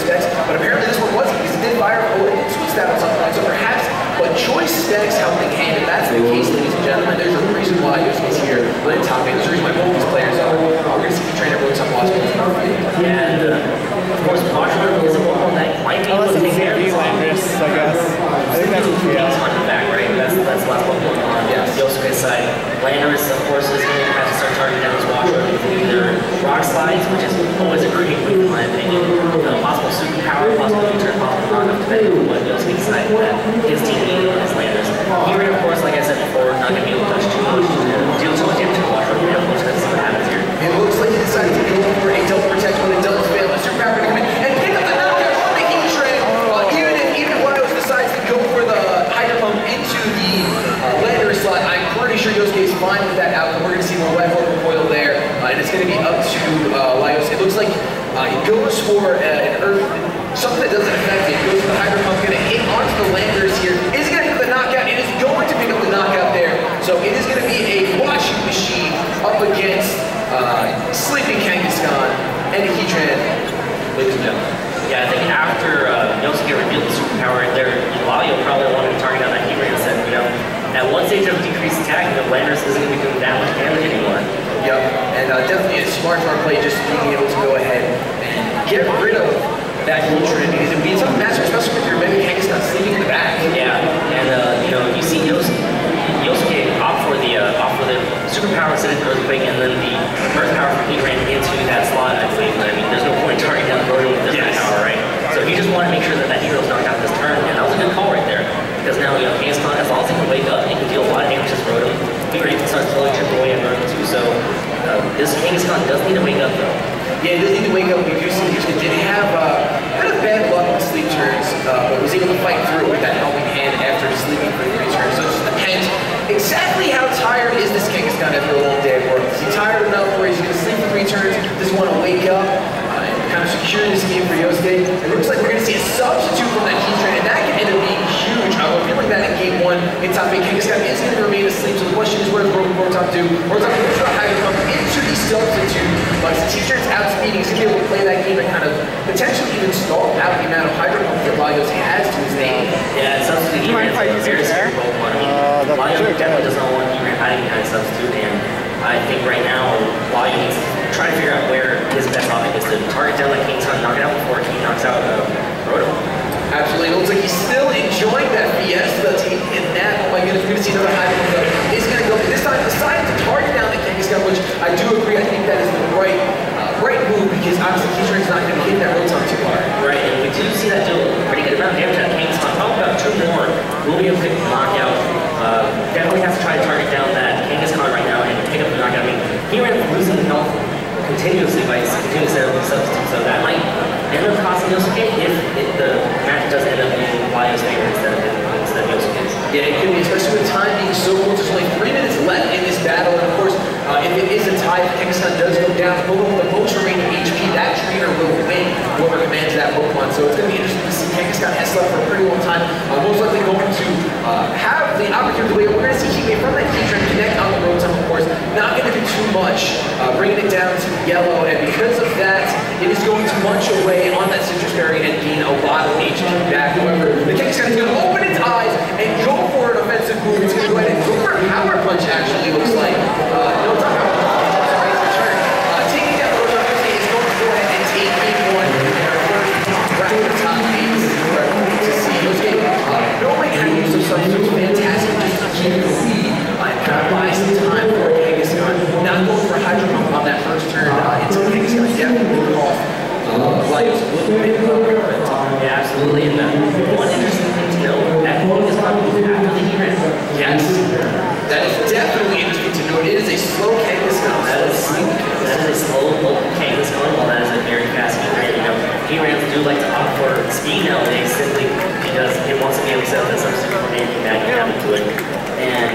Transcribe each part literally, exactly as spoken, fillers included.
specs, but apparently this one wasn't because it did fire oh, it did switch that on some point, so perhaps, but choice specs helping hand. If that's the case, ladies and gentlemen, there's a reason why Yosuke's here on top eight. There's a reason why both these players are. We're going to see the trainer road some lost. Yeah, and uh, of course, Washington is a one that might be able to take care of these Landers, I guess. I think that's what he's hunting back, right? That's, that's the last one going on. Yes. Yosuke's side. Landers, of course, is going to have to start targeting down his Washington with either rock slides, which is always a great move in my opinion, uh, possible superpower, possible return, possible knockup, depending on what Yosuke decided that his team needed as Landers. Here, of course, like I said before, not going to be able to touch too much, uh, deal too much damage to Washington. Yeah, we'll just see what happens here. It looks like he decided to go for a double protect when it does fail. A superpower going to come in and pick up the knockout on the heat train. Uh, even if even Wiles decides to go for the Hydro Pump into the uh, Lander slot, I'm pretty sure Yosuke is fine with that outcome. We're going to see more web recoil there, uh, and it's going to be up to uh, Wiles. It looks like uh, he goes for uh, an Earth, something that doesn't affect it. He goes for the Hydro Pump, going to hit onto the Landers here. Is going to hit the knockout. It is going to pick up the knockout there. So it is going to be a washing machine up against uh, Sleeping Kangaskhan and Heatran, ladies and gentlemen. Yeah, I think after uh, Yosuke revealed the superpower right there, Laio probably wanted to target on that Heatran and said, you know, at one stage of decreased attack, the Landers isn't going to be doing that much damage anymore. Yep, and uh, definitely a smart farm play just being able to go ahead and get rid of that Heatran because it would be a tough match, especially if you're maybe Kangaskhan sleeping in the back. Yeah, and uh, you know, you see Yosuke, Yosuke opt for the uh, opt for the superpower instead of Earthquake, and then the Earth power from Heatran into that slot. I believe. I mean, there's no point targeting down the road with this yes. power, right? So he just wanted to make sure that that Hero's knocked out this turn, and that was a good call right there. Because now, you know, Kangaskhan, as long as he can wake up, he can deal a lot of damage to Rotom. Heatran can start slowly chip away at Rotom too. So uh, this Kangaskhan does need to wake up though. Yeah, he does need to wake up. We do see he did have uh, kind of bad luck with sleep turns, uh, but was able to fight through with that helping hand after sleeping for three turns. So it just depends exactly how tired is this Kangaskhan after a long day at work. Is he tired enough where he's going to sleep for three turns, doesn't want to wake up, uh, and kind of secure this game for Yosuke? It looks like we're going to see a substitute from that Heatran, and that can end up being huge. I would feel like that in game one in top eight. Kangaskhan is going to remain asleep, so the question is, what does Rotom do? Rotom goes for a Hydro Pump into the substitute, but since Heatran's outspeeding, he's going to be able to play that game and kind of potentially even stall out the amount of Hydro Pump that Laios has to his name. Yeah, it's substitute Heatran is a very scary Pokemon. I mean, Laios definitely does not want Heatran hiding behind substitute, and I think right now, Laios needs to try to figure out where his best option is to target down like Kangaskhan, knock it out before he knocks out uh, Rotom. Absolutely. It looks like he's still enjoying that Fiesta team in that. Oh my goodness, we're going to see another Hydro Pump though. He's going to go, this time decided to target down the Kangaskhan, which I do agree, I think that is the right uh, right move because obviously Heatran's not going to hit that Rotom too hard. Right, and we do see that do a pretty good amount of damage at Kangaskhan. Probably about two more. We'll be able to knock out. Uh, definitely have to try to target down that Kangaskhan right now and pick up the knockout. I mean, he ran losing health continuously by continuously setting up the substitute, so that might end up costing Yosuke if it, the match does end up being Laios' favor instead of instead of Yosuke's. Yeah, it could be, especially with time being so close. There's only three minutes left in this battle, and of course, uh, if it is a tie, if Kangaskhan does go down, with the most remaining H P, that trainer will win whoever commands that Pokemon. So it's going to be interesting to see. Kangaskhan has slept for a pretty long time. Uh, most likely going to uh, have the opportunity to wait. We're going to see Heatran from that Heatran connect on the Rotom, of course. Not going to do too much, uh, bringing it down to yellow, and because of that, it is going to munch away on that Citrus Berry and gain a lot of H P back. However, the Kangaskhan is going to open its eyes and go for an offensive move. It's going to go ahead and go for a power punch, actually, looks like. Uh, no time out. Return. Uh, taking down the Rotom is going to go ahead and take game one in our first round of top eight. This is incredible to see. Yosuke, uh, knowing how to use those substitutes, fantastic just to keep the lead uh, and kind of buy some time for Kangaskhan. Not going for Hydro Pump on that first turn uh, until Kangaskhan definitely cost uh, Laios a little bit of Yeah, absolutely. And uh, one interesting thing to know, that Kangaskhan moved after the Heatran. Yes. That is definitely interesting to note. It is a slow Kangaskhan. That is, that is a slow local Kangaskhan, while that is a very fast Heatran. You know, Heatrans do like to opt for speed nowadays simply because it wants to be able to set up that substitute for anything that can happen to it. And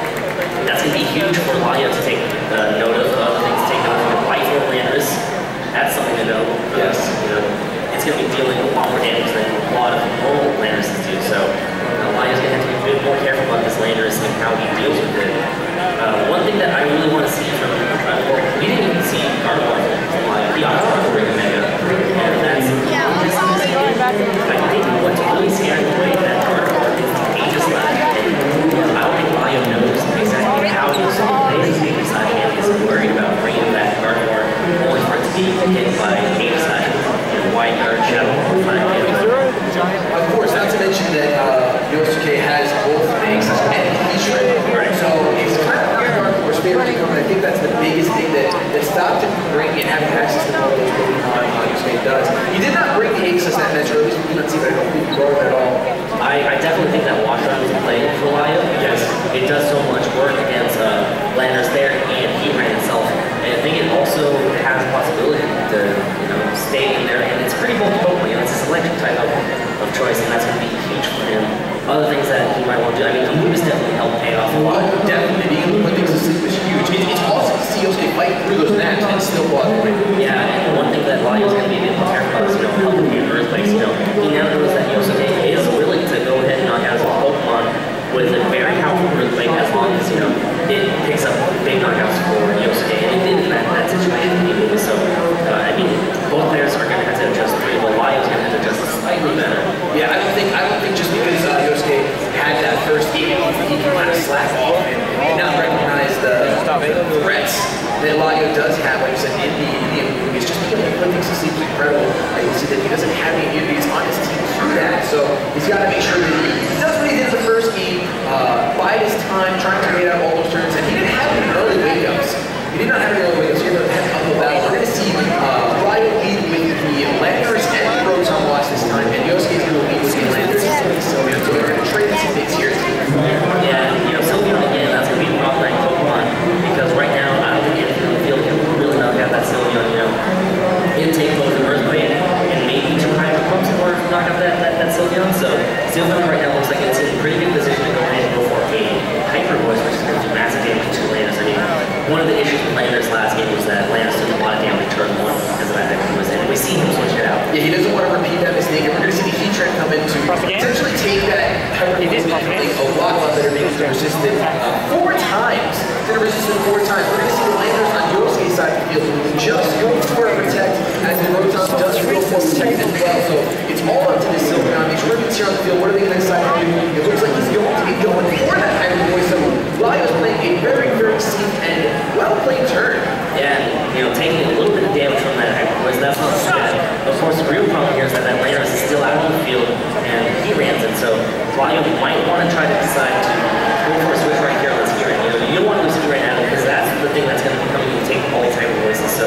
that's going to be huge for Laios to take uh, note of. Other things to take note of, like for Landers. That's something to know. Yes. You know, it's going to be dealing a lot more damage than a lot of normal Landers do. So, uh, Laios is going to have to be a bit more careful about this Landers and how he deals with it. Uh, one thing that I really want to see from, uh, well, we didn't even see Gardevoir from Laios. The Gardevoir Ring Mega. And that's, yeah, choice, and that's going to be huge for him. Other things that he might want to do, I mean, Amuba's definitely helped pay off a lot. Oh, definitely. Being able to put things to sleep is huge. It, it's awesome to see Yosuke fight through those maps and still walk away. Yeah, and one thing that Layo's going to be a bit more careful about is, you know, helping the earthquakes. You know, he now knows that Yosuke is willing to go ahead and knock out his Pokemon with a very powerful earthquake as long as, you know, it picks up big knockouts for Yosuke, and it did in that, that situation. So, uh, I mean, both players are going to have to adjust, but Layo's going to have to adjust slightly better. Yeah, I don't think I don't think just because uh, Yosuke had that first game, he can kind of slack off and, and not recognize the, the threats that Layo does have, like you said, in the in the movies. Just being able to put things to sleep is incredible. I can see that he doesn't have any immunities on his team to do that, so he's got to make sure that he does what he did in the first game, uh, bide his time, trying to wait out all those turns, and he didn't have any early wake-ups. He did not have any early wake-ups. He had an uphill battle. We're going to see uh, Layo lead with the Landers and the Rotom Watch this time, and Yosuke's going to lead with the Landers and the Sylveon. So they're going to trade some things here. Yeah, you know, Sylveon again, that's going to be a problematic Pokemon, because right now, I don't think anything in the field can really knock out that Sylveon, you know. It'll take both an Earthquake and maybe two Hyper Pumps in order to knock out that, that, that Sylveon. So Sylveon right now looks like it's in a pretty good position to go ahead and go for a Hyper Voice, which is going to do massive damage to Landers. I mean, one of the issues with Landers last game was that Landers took a lot of damage turn one because of that Hyper Voice, and we see him switch it out. Yeah, he doesn't want to repeat that mistake, and we're going to see the Heat Trend come in to essentially take that Hyper Voice and make a lot, lot better, because they're resisted uh, four times. They're resisted four times. We're going to see the Landers on Yosuke's side of the field just go for a protect, as the Rotom does go for protect as well. So it's all up to the Sylveon. These Ribbons here on the field, what are they going to decide to do? It looks like he's going to be going for that Hyper Voice. So Layo's playing a very, very safe and well-played turn. Yeah, and, you know, taking a little bit of damage from that Hyper Voice, that's not so bad. Of course, the real problem here is that that Landers is still out on the field, and he rans it. So Layo might want to try to decide to go for a switch right here. Let's hear it. You know, you don't want to lose it right now, because that's the thing that's going to come and take all these Hyper Voices. So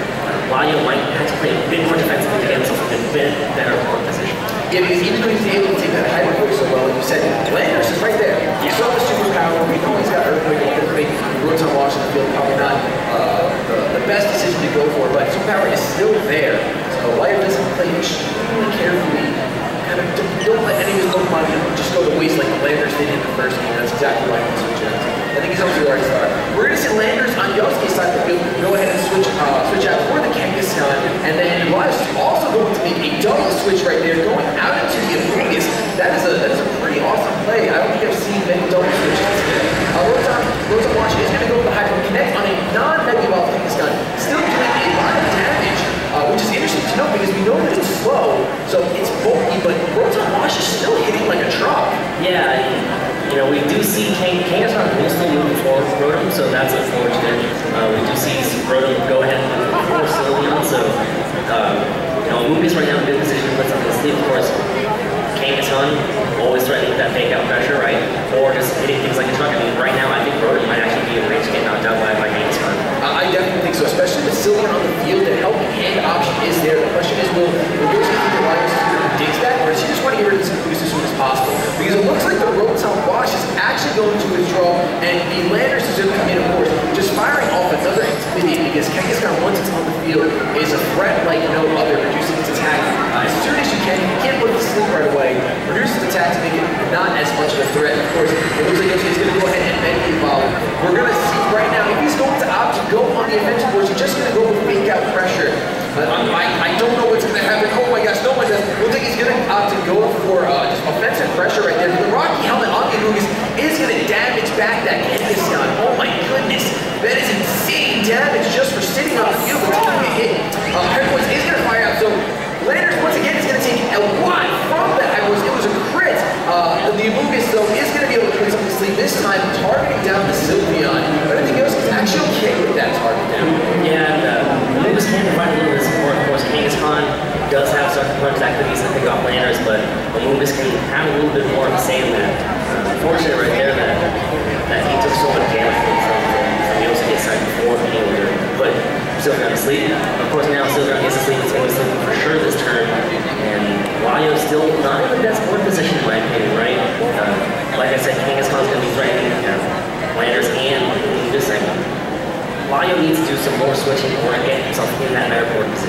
Layo might have to play a bit more defensively to get himself in a bit better court position. Yeah, because even though he's able to take that Hyper Voice so well, like you said, Landers is right there. You saw the superpower. We know he's got Earthquake and Earthquake. Rotom Wash in the field, probably not uh, the, the best decision to go for, but superpower is still there. So Layo doesn't play extremely carefully. Kind of don't, don't let any of his Pokemon just go to waste like the Landers did in the first game. That's exactly why he switched out. I think he's also the right start. We're going to see Landers on Yosuke's side of the field go ahead and switch uh, switch out for the Kangaskhan, and then Layo's also going to make a double switch right there, going out into the Amoonguss. That is a that is a pretty awesome play. I don't think I've seen many double switches today. Uh, Rotom, Rotom Watch is going to go with the Hyper Connect on a non-Mega Evolved Kangaskhan, still doing a lot of damage, uh, which is interesting to note because we know that it's slow, so it's bulky, but Rotom Wash is still hitting like a truck. Yeah, you know, we do see Kangaskhan will still moving forward for Rotom, so that's unfortunate. Uh, we do see Rotom go ahead and move forward Sylveon, so, uh, you know, Amoonguss right now in a good position to put something to sleep. Of course, Kangaskhan always threatening with that fake out pressure, right? Or just hitting things like a truck. I mean, right now, I think Rotom might actually be a range to get knocked out by, by Kangaskhan. Uh, I definitely think so, especially with Sylveon on the field. The helping hand option is there. The question is, will Yosuke think the Lions predicts that, or does he just want to get rid of this Amoonguss as soon as possible? Because it looks like the Rotom Wash is actually going to withdraw, and the Landers is going to come in, of course, just firing off another Intimidate, because Kangaskhan, once it's on the field, is a threat like no other, reducing its attack uh, as soon as you can. You can't put it to sleep right away. Reduce its attack to make it not as much of a threat. Of course, it looks like Yosuke is going to go ahead and Mega Evolve. We're going to see right now, if he's going to opt to go on the offensive board, he's just going to go with fake out pressure. But um, I, I don't know what's going to happen. Oh my gosh, no one does. Looks like he's going to opt to go for uh, just offensive pressure right there. The Rocky Helmet on the Amoonguss is going to damage back that Kangaskhan. Oh my goodness. That is insane damage just for sitting on the field and taking a hit. Uh, Hyper Voice is going to fire out. So Landers, once again, is going to take a lot from that Hyper Voice. It was a crit. Uh, the Amoonguss, though, is going to be able to put something to sleep, this time targeting down the Sylveon. But everything else is actually okay with that target down. Yeah, and uh, Amoonguss can provide a little bit of support. Of course, Kangaskhan does have some components activities that pick off Landers, but Amoonguss can have a little bit more of a say in that. Uh, unfortunate right there that, that he took so much damage from, from, from Yosuke's side before being able to put Sylveon to sleep. Of course, now Sylveon gets to sleep, it's going to sleep for sure this turn, and Layo's still not in the best board position in my opinion, right? Uh, like I said, Kangaskhan's going to be threatening uh, Landers and Amoonguss. Layo needs to do some more switching in order to get himself in that better board position.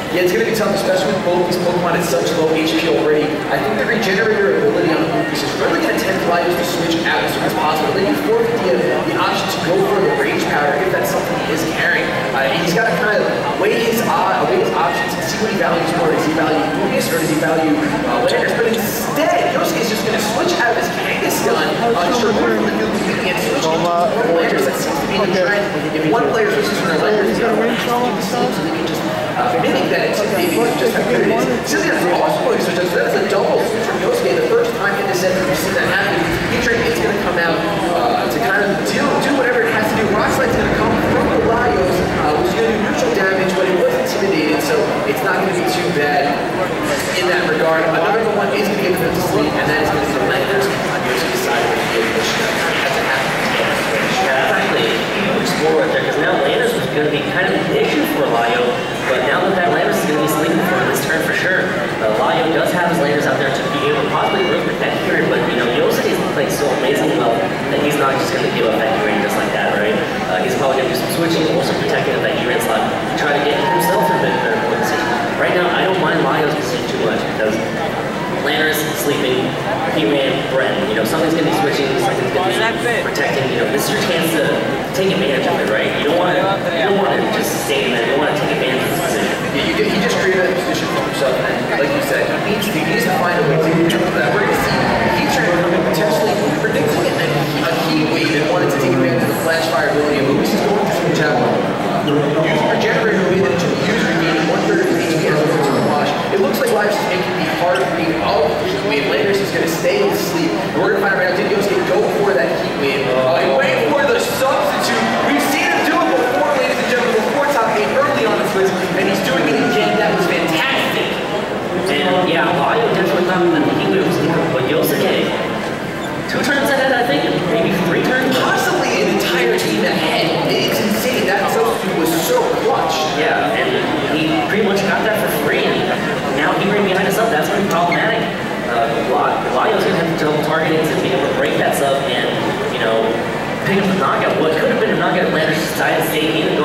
Yeah, it's going to be tough, especially with both these Pokemon at such low H P already. I think the Regenerator ability on Lucas is really going to tempt Laios to switch out as soon as possible. Then you forfeit the, the option to go for the Rage Powder if that's something he is carrying. Uh, he's got to kind of weigh his, uh, weigh his options and see what he values more. Does he value Lucas or does he value uh, Landers? But instead, Yosuke is just going to switch out of his Kangaskhan, uh, just remove from the new community and switch into one Landers. That seems to be the trend. If one player switches from their Landers, he's got to so they can just Uh, mimic that intimidating just how good it is. Silly has also going to switch up, so that's a double switch from Yosuke. The first time in the set that we've seen that happen, Heatran is going to come out uh, to kind of do, do whatever it has to do. Rock Slide's going to come from the Laios, uh, which is going to do neutral damage, but it was intimidated, so it's not going to be too bad in that regard. Another one is going to give them to sleep, and that is going to be the Landers on Yosuke's side of the field, which hasn't happened. Yeah, that's actually a huge score right there, because now Landers was going to be kind of the issue for Laio. But now that that Landers is going to be sleeping for this turn for sure, uh, Laio does have his Landers out there to be able to possibly really protect here, but you know, Yosuke is playing so amazingly well that he's not just going to give up that E-Rain just like that, right? Uh, he's probably going to do some switching, also protecting that E-Rain slot, to try to get himself in a bit better position. Right now, I don't mind Laio's position too much because Landers sleeping, E-Rain, Bren, you know, something's going to be switching, something's going to be protecting, you know, this is your chance to take advantage of it, right? You don't want to, you don't want to just stay in there, you want to take advantage of this position. Yeah, you get, he just created that position for himself, and like you said, he needs to, he needs to find a way to get to that. We're going to see Heatran potentially predicting it, and a Heat Wave and wanted to take advantage of the Flash Fire ability, and Lucas is going to switch out. Using Regenerator will be that to use regaining one-third of H P as opposed to Wash. It looks like Laios is making the hard read of the Heat Wave. Landers is going to stay in sleep. And we're going to find out right now, did Yosuke go for that Heat Wave? Uh, and wait for the substitute. We've seen him do it before, ladies and gentlemen, before top eight early on the Swiss, and he's doing it again. That was fantastic. And yeah, Laio definitely thought that the Heat Wave was legal, but Yosuke, two turns ahead, I think, maybe three turns? Possibly an entire team ahead. It's insane. That substitute was so clutch. Yeah, and he pretty much got that for free, and now he ran behind us up. That's going to be problematic. Uh, Laio's going to have to double target it to be able to break that sub and, you know, pick up the knockout. What could have been a knockout if Landers decided to stay in